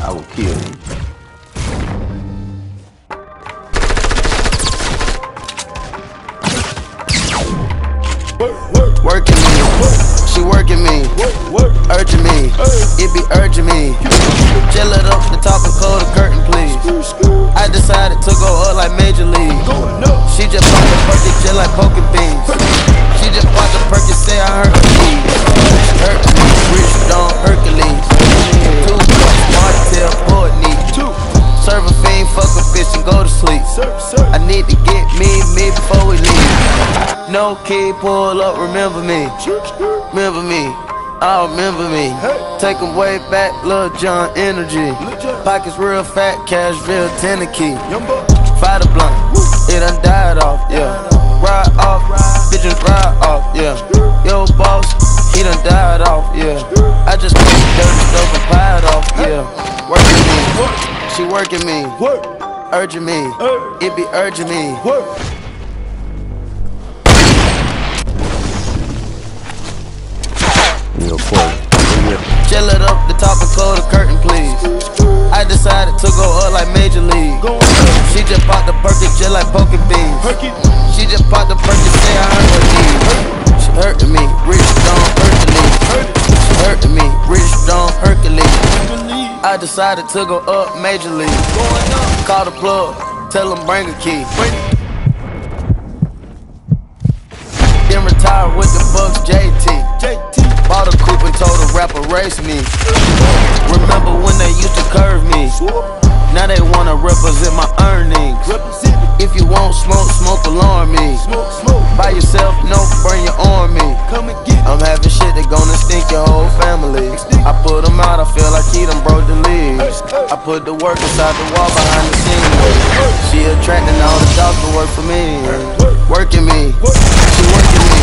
I will kill you. Working me, she working me, urging me, it be urging me. Gel it up the top and close the curtain, please. I decided to go up like Major League. She just popped the Perky just like poking beans. She just popped the Perky, say I hurt her knees. Hurt me, rich Don Hercules. Too much Martell, poet need. Serve a fiend, fuck a bitch and go to sleep. I need to get me before we leave. No key, pull up, remember me. Remember me, oh remember me. Take 'em way back, Lil Jon energy. Pockets real fat, cash real tenner key. Fight a blunt, it done died off, yeah. Ride off, bitches ride off, yeah. Yo boss, he done died off, yeah. I just put the dirty stuff and pied off, yeah. Working me, she working me, urging me, it be urging me. Gel it up the top and close the curtain, please. I decided to go up like Major League. She just popped the Perky just like poking beans. She just popped the Perky, say I hurt her knees. She hurting me, rich Don Hercules. She hurting me, rich Don Hercules. I decided to go up Major League. Call the plug, tell them bring a key. Then retire with the Bucks JT. Bought a coupe and told a rapper race me. Remember when they used to curve me? Now they wanna represent my earnings. If you won't smoke, smoke alarm me. By yourself, no, bring your arm me. I'm having shit that gonna stink your whole family. I put him out, I feel like he done broke the leaves. I put the work inside the wall behind the scenes. She attracting all the dogs to work for me. Working me, she working me.